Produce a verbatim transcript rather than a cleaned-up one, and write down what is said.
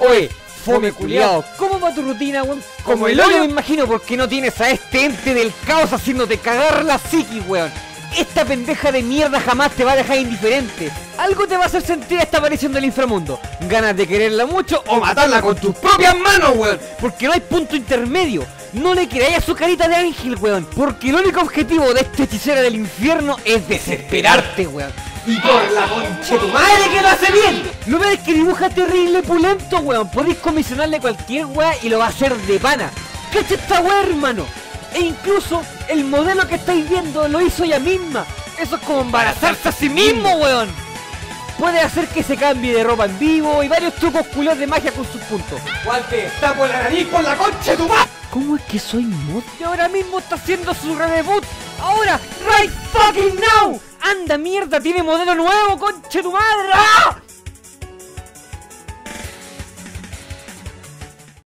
Oye, fome culiao, ¿cómo va tu rutina, weón? Como el hoyo me imagino, porque no tienes a este ente del caos haciéndote cagar la psiquis, weón. Esta pendeja de mierda jamás te va a dejar indiferente. Algo te va a hacer sentir esta aparición del inframundo. Ganas de quererla mucho o matarla con tus propias manos, weón. Porque no hay punto intermedio. No le creáis a su carita de ángel, weón. Porque el único objetivo de esta hechicera del infierno es desesperarte, weón. Y por la concha de tu madre que lo hace bien. ¿No ves que dibuja terrible pulento, weón? Podéis comisionarle cualquier weá y lo va a hacer de pana. ¿Cacha esta weá, hermano? E incluso el modelo que estáis viendo lo hizo ella misma. Eso es como embarazarse a sí mismo, weón. Puede hacer que se cambie de ropa en vivo y varios trucos culos de magia con sus puntos. Guante, tapo la nariz con la concha de tu madre. ¿Cómo es que soy mod? Y ahora mismo está haciendo su redebut. Ahora, right fucking now. Anda mierda, tiene modelo nuevo, concha de tu madre. ¡Ah!